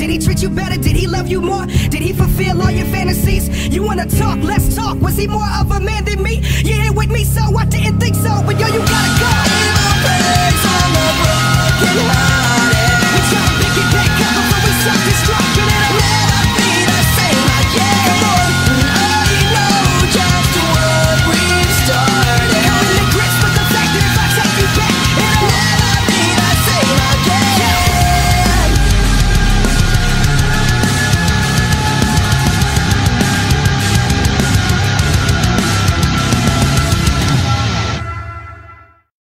Did he treat you better? Did he love you more? Did he fulfill all your fantasies? You wanna talk? Let's talk. Was he more of a man than me? You're here with me, so I didn't think so. But yo, you gotta